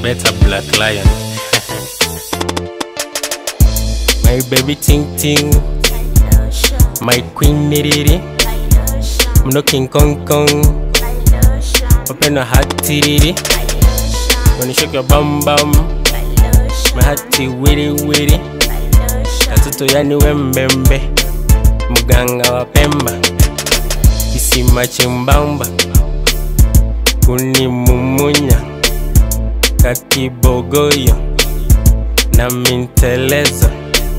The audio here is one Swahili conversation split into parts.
better black lion. My baby ting ting, my queen nitty, I'm no King Kong Kong. Open a heart titty, when you shake your bum bum, my heart witty witty. Katoto yani wembembe, muganga wa Pemba, kisima chembamba, kunimumunya kakibogoyo na minteleza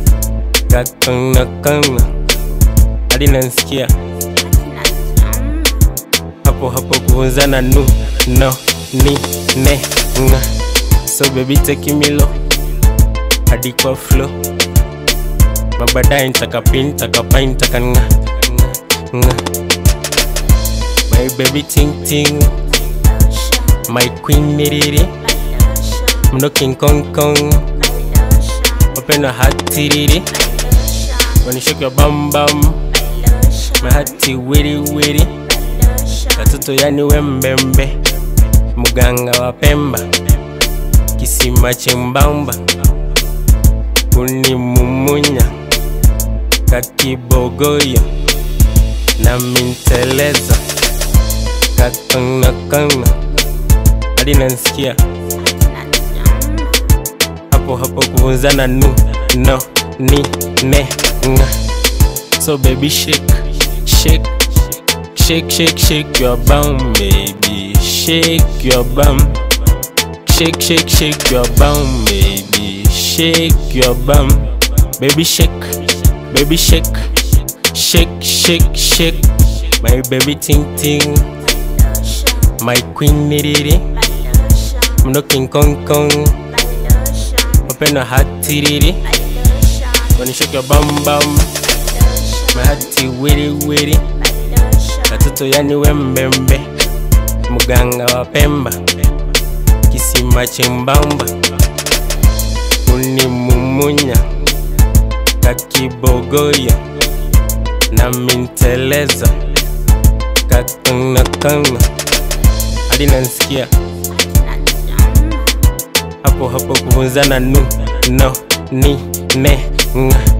kakanga hadi nansikia hapo kuvunzana no ni ne nga. So baby take me low hadi kwa flow, mabadaye nitakapin takapain takanga nga. My baby ting ting, my queen nitty, I'm no King Kong Kong. Open a heart titty, when you shake your bum bum, my heart witty witty. Katoto yani wembembe, muganga wa Pemba, kisima chembamba, kunimumunya kakibogoyo na minteleza kakanga hadi nansikia hapo kuvunzana no ni ne nga. So baby shake your bum, baby shake your bum, shake your bum, baby shake your bum, baby shake, my baby ting ting, my queen nitty, I'm no King Kong Kong. Open a heart titty, when you shake your bum bum, my heart witty witty. Katoto yani wembembe, muganga wa Pemba, kisima chembamba, kunimumunya kakibogoyo na minteleza kakanga hadi nansikia hapo kuvunzana no ni ne nga.